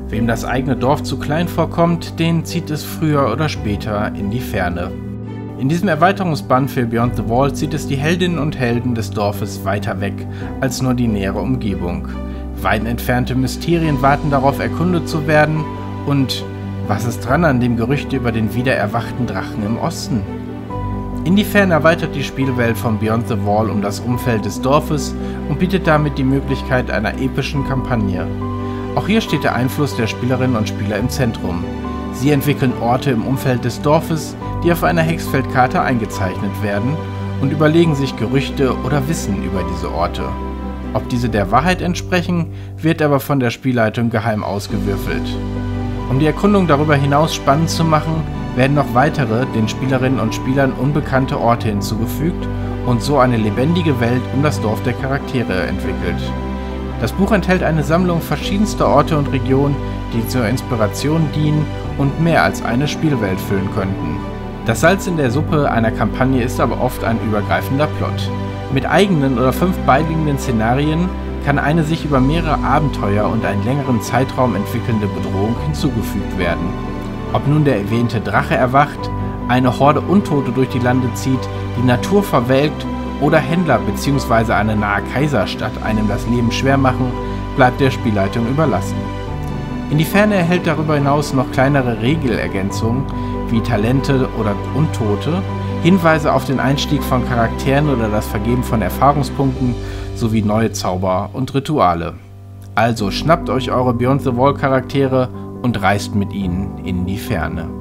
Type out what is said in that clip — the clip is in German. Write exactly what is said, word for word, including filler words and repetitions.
Wem das eigene Dorf zu klein vorkommt, den zieht es früher oder später in die Ferne. In diesem Erweiterungsband für Beyond the Wall zieht es die Heldinnen und Helden des Dorfes weiter weg als nur die nähere Umgebung. Weit entfernte Mysterien warten darauf, erkundet zu werden. Und was ist dran an dem Gerücht über den wiedererwachten Drachen im Osten? In die Ferne erweitert die Spielwelt von Beyond the Wall um das Umfeld des Dorfes und bietet damit die Möglichkeit einer epischen Kampagne. Auch hier steht der Einfluss der Spielerinnen und Spieler im Zentrum. Sie entwickeln Orte im Umfeld des Dorfes, die auf einer Hexfeldkarte eingezeichnet werden, und überlegen sich Gerüchte oder Wissen über diese Orte. Ob diese der Wahrheit entsprechen, wird aber von der Spielleitung geheim ausgewürfelt. Um die Erkundung darüber hinaus spannend zu machen, werden noch weitere, den Spielerinnen und Spielern unbekannte Orte hinzugefügt und so eine lebendige Welt um das Dorf der Charaktere entwickelt. Das Buch enthält eine Sammlung verschiedenster Orte und Regionen, die zur Inspiration dienen und mehr als eine Spielwelt füllen könnten. Das Salz in der Suppe einer Kampagne ist aber oft ein übergreifender Plot. Mit eigenen oder fünf beiliegenden Szenarien kann eine sich über mehrere Abenteuer und einen längeren Zeitraum entwickelnde Bedrohung hinzugefügt werden. Ob nun der erwähnte Drache erwacht, eine Horde Untote durch die Lande zieht, die Natur verwelkt oder Händler bzw. eine nahe Kaiserstadt einem das Leben schwer machen, bleibt der Spielleitung überlassen. In die Ferne erhält darüber hinaus noch kleinere Regelergänzungen wie Talente oder Untote, Hinweise auf den Einstieg von Charakteren oder das Vergeben von Erfahrungspunkten sowie neue Zauber und Rituale. Also schnappt euch eure Beyond the Wall Charaktere und reist mit ihnen in die Ferne.